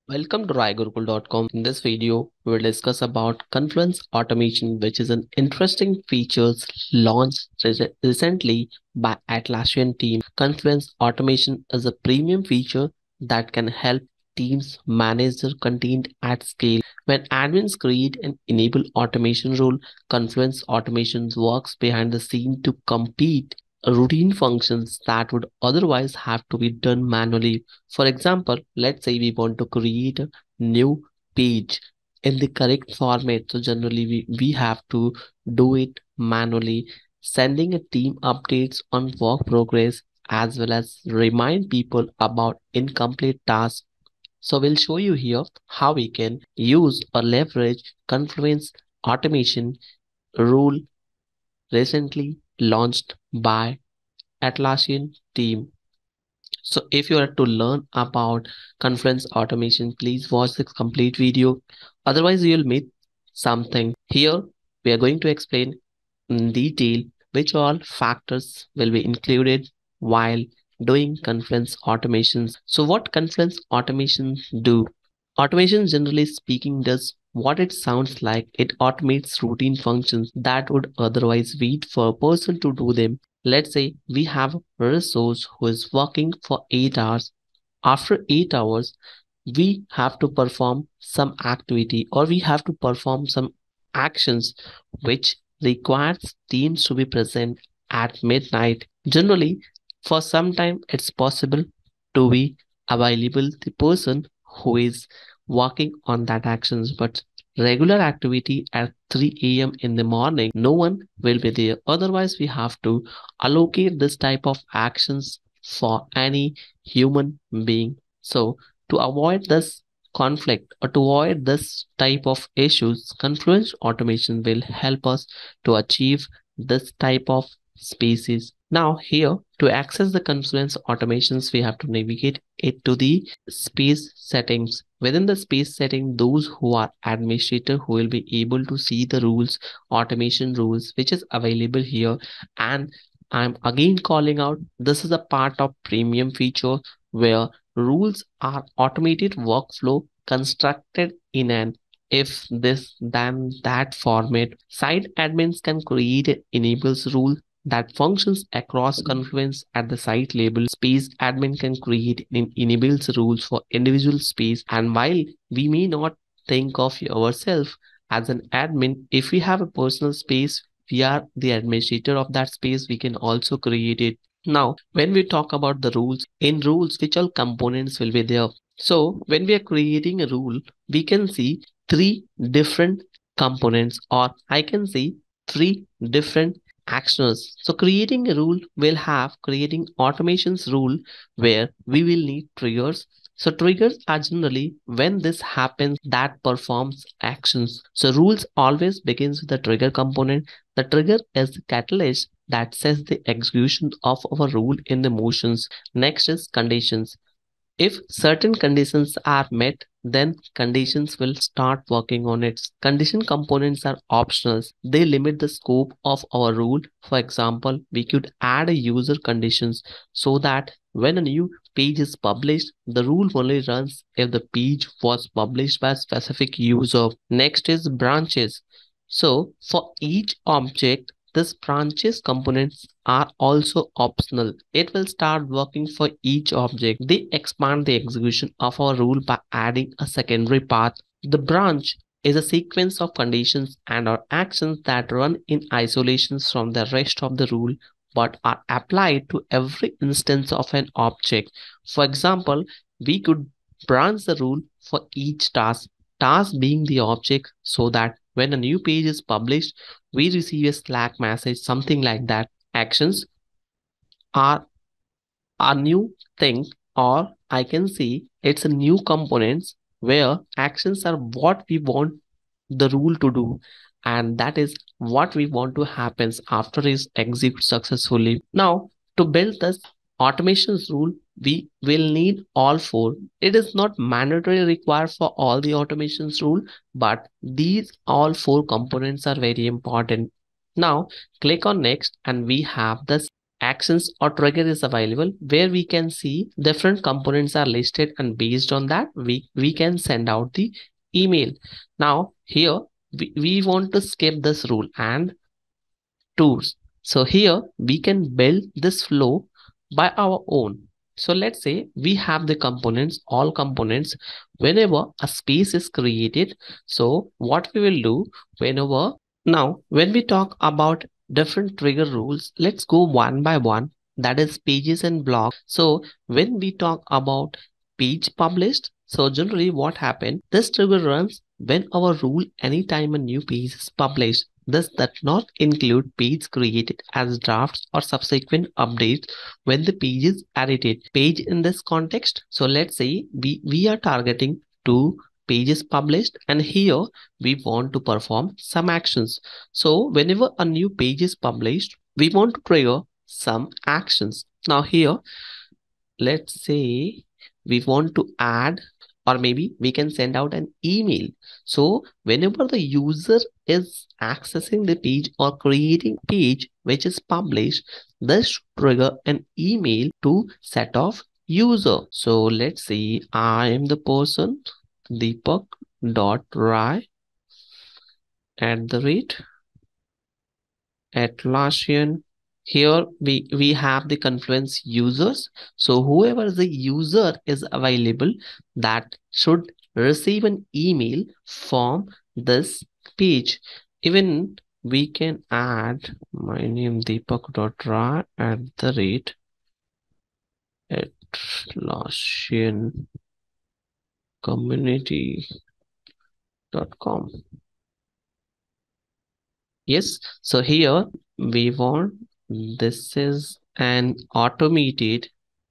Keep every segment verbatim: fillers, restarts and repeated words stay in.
Welcome to rai gurukul dot com. In this video, we will discuss about Confluence Automation, which is an interesting features launched re- recently by Atlassian team. Confluence Automation is a premium feature that can help teams manage their content at scale. When admins create and enable automation rule, Confluence Automation works behind the scene to complete routine functions that would otherwise have to be done manually. For example, let's say we want to create a new page in the correct format. So generally we, we have to do it manually, sending a team updates on work progress as well as remind people about incomplete tasks. So we'll show you here how we can use or leverage Confluence automation rule recently launched by Atlassian team. So if you are to learn about Confluence automation, please watch this complete video. Otherwise, you'll miss something. Here, we are going to explain in detail which all factors will be included while doing Confluence automations. So what Confluence automations do? Automation, generally speaking, does what it sounds like. It automates routine functions that would otherwise wait for a person to do them. Let's say we have a resource who is working for eight hours. After eight hours, we have to perform some activity or we have to perform some actions which requires teams to be present at midnight. Generally, for some time, it's possible to be available the person who is working on that actions, but regular activity at three a m in the morning, no one will be there. Otherwise, we have to allocate this type of actions for any human being. So to avoid this conflict or to avoid this type of issues, Confluence automation will help us to achieve this type of species. Now here to access the Confluence automations, we have to navigate it to the space settings. Within the space setting, those who are administrator who will be able to see the rules, automation rules, which is available here. And I'm again calling out, this is a part of premium feature where rules are automated workflow constructed in an if this then that format. Site admins can create and enables rule that functions across Confluence at the site level. Space admin can create and enables rules for individual space. And while we may not think of ourselves as an admin, if we have a personal space, we are the administrator of that space, we can also create it. Now, when we talk about the rules, in rules, which all components will be there? So when we are creating a rule, we can see three different components, or I can see three different actions. So creating a rule will have creating automations rule where we will need triggers. So triggers are generally when this happens that performs actions. So rules always begins with the trigger component. The trigger is the catalyst that sets the execution of our rule in the motions. Next is conditions. If certain conditions are met, then conditions will start working on it. Condition components are optional. They limit the scope of our rule. For example, we could add a user conditions so that when a new page is published, the rule only runs if the page was published by a specific user. Next is branches. So for each object, this branches components are also optional. It will start working for each object. They expand the execution of our rule by adding a secondary path. The branch is a sequence of conditions and or actions that run in isolations from the rest of the rule but are applied to every instance of an object. For example, we could branch the rule for each task, task being the object, so that when a new page is published, we receive a Slack message, something like that. Actions are a new thing, or I can say it's a new components where actions are what we want the rule to do, and that is what we want to happens after is execute successfully. Now to build this automations rule, we will need all four. It is not mandatory required for all the automations rule, but these all four components are very important. Now click on next and we have this actions or trigger is available where we can see different components are listed, and based on that we, we can send out the email. Now here we, we want to skip this rule and tools. So here we can build this flow by our own. So let's say we have the components, all components, whenever a space is created. So what we will do whenever, now when we talk about different trigger rules, let's go one by one. That is pages and blocks. So when we talk about page published, so generally what happened, this trigger runs when our rule anytime a new page is published. This does not include pages created as drafts or subsequent updates when the page is edited. Page in this context. So let's say we, we are targeting two pages published, and here we want to perform some actions. So whenever a new page is published, we want to trigger some actions. Now here, let's say we want to add, or maybe we can send out an email. So whenever the user is accessing the page or creating page which is published, this should trigger an email to set off user. So let's say I am the person Deepak dot Rai at the rate Atlassian. Here we, we have the Confluence users. So whoever the user is available, that should receive an email from this page. Even we can add my name Deepak dot Rai at the rate Atlassian community dot com. Yes, so here we want, this is an automated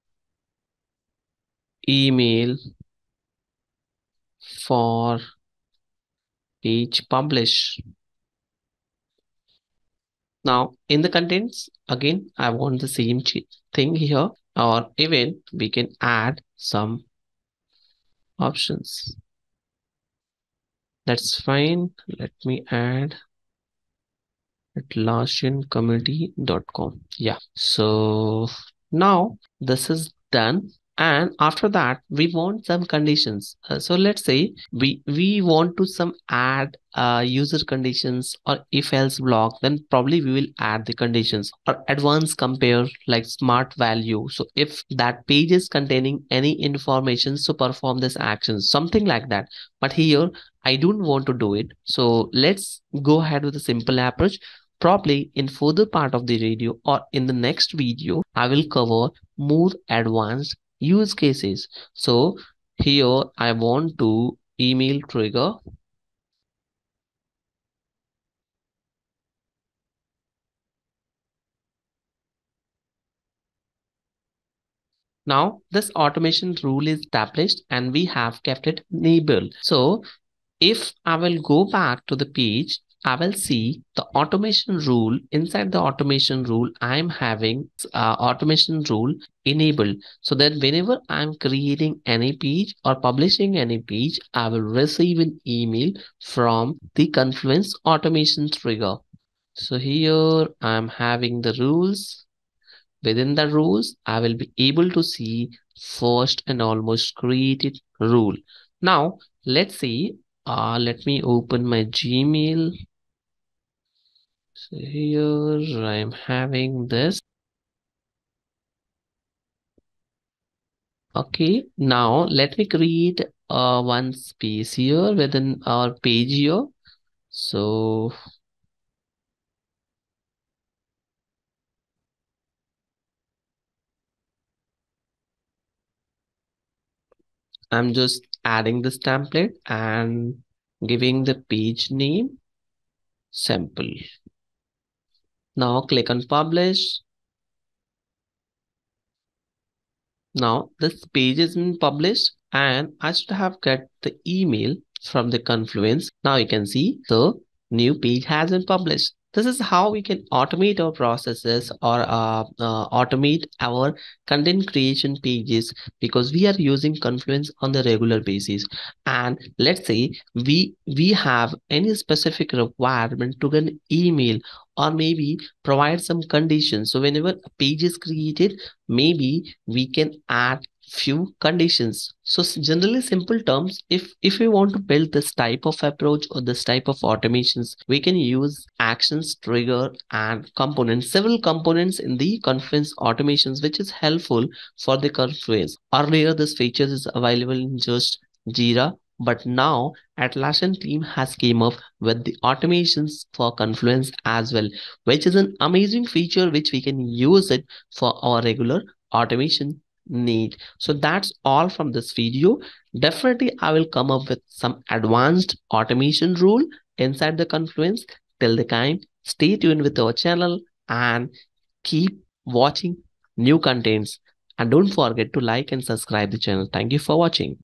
email for page publish. Now in the contents, again I want the same thing here, or even we can add some options. That's fine. Let me add Atlassian community dot com. Yeah, so now this is done, and after that we want some conditions. Uh, so let's say we we want to some add uh, user conditions or if else block, then probably we will add the conditions or advanced compare like smart value. So if that page is containing any information, so perform this action, something like that. But here I don't want to do it, so let's go ahead with a simple approach. Probably in further part of the video or in the next video, I will cover more advanced use cases. So here I want to email trigger. Now this automation rule is established and we have kept it enabled. So if I will go back to the page, I will see the automation rule. Inside the automation rule, I'm having uh, automation rule enabled, so that whenever I'm creating any page or publishing any page, I will receive an email from the Confluence automation trigger. So here I'm having the rules. Within the rules, I will be able to see first and almost created rule. Now let's see. Uh, let me open my Gmail. So here I'm having this. Okay, now let me create uh, one space here within our page here. So I'm just adding this template and giving the page name sample. Now click on publish. Now this page is been published and I should have got the email from the Confluence. Now you can see the new page has been published. This is how we can automate our processes or uh, uh, automate our content creation pages, because we are using Confluence on the regular basis. And let's say we we have any specific requirement to an email, or maybe provide some conditions. So whenever a page is created, maybe we can add few conditions. So s- generally simple terms, if if we want to build this type of approach or this type of automations, we can use actions, trigger, and components, several components in the Confluence automations, which is helpful for the Confluence. Earlier this feature is available in just Jira, but now Atlassian team has came up with the automations for Confluence as well, which is an amazing feature which we can use it for our regular automation need. So that's all from this video. Definitely I will come up with some advanced automation rule inside the Confluence. Till the time, stay tuned with our channel and keep watching new contents, and don't forget to like and subscribe the channel. Thank you for watching.